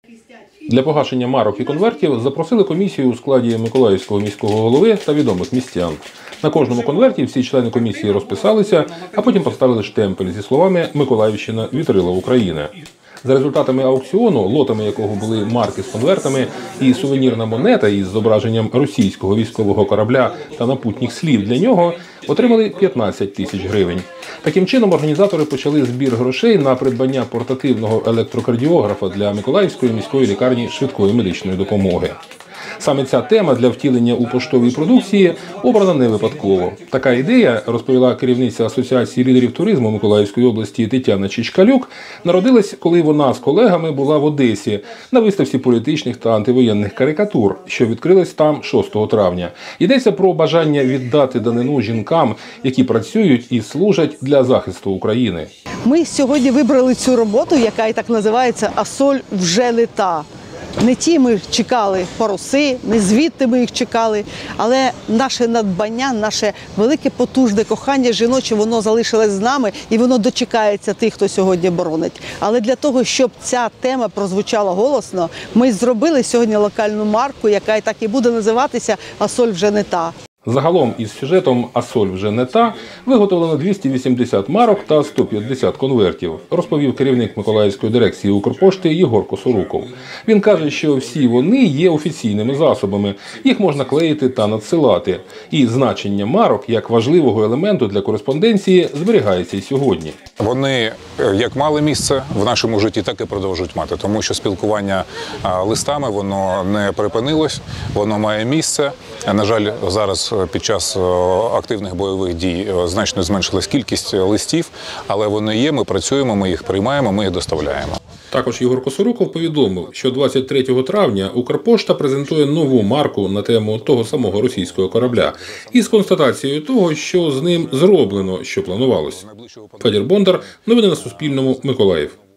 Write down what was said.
Для погашення марок і конвертів запросили комісію у складі Миколаївського міського голови та відомих містян. На кожному конверті всі члени комісії розписалися, а потім поставили штемпель зі словами «Миколаївщина – вітрила України». За результатами аукціону, лотами якого були марки з конвертами і сувенірна монета із зображенням російського військового корабля та напутніх слів для нього, отримали 15 тисяч гривень. Таким чином, організатори почали збір грошей на придбання портативного електрокардіографа для Миколаївської міської лікарні швидкої медичної допомоги. Саме ця тема для втілення у поштовій продукції обрана не випадково. Така ідея, розповіла керівниця Асоціації лідерів туризму Миколаївської області Тетяна Чичкалюк, народилась, коли вона з колегами була в Одесі на виставці політичних та антивоєнних карикатур, що відкрилась там 6 травня. Йдеться про бажання віддати данину жінкам, які працюють і служать для захисту України. Ми сьогодні вибрали цю роботу, яка і так називається «А соль вже не та». Не ті ми чекали паруси, не звідти ми їх чекали, але наше надбання, наше велике потужне кохання жіноче, воно залишилось з нами і воно дочекається тих, хто сьогодні боронить. Але для того, щоб ця тема прозвучала голосно, ми зробили сьогодні локальну марку, яка і так і буде називатися «А соль вже не та». Загалом із сюжетом «А соль вже не та» виготовлено 280 марок та 150 конвертів, розповів керівник Миколаївської дирекції Укрпошти Єгор Косоруков. Він каже, що всі вони є офіційними засобами, їх можна клеїти та надсилати. І значення марок як важливого елементу для кореспонденції зберігається і сьогодні. Вони як мали місце в нашому житті, так і продовжують мати, тому що спілкування листами, воно не припинилось, воно має місце. На жаль, зараз під час активних бойових дій значно зменшилась кількість листів, але вони є, ми працюємо, ми їх приймаємо, ми їх доставляємо. Також Єгор Косоруков повідомив, що 23 травня Укрпошта презентує нову марку на тему того самого російського корабля із констатацією того, що з ним зроблено, що планувалось. Федір Бондар, новини на Суспільному, Миколаїв.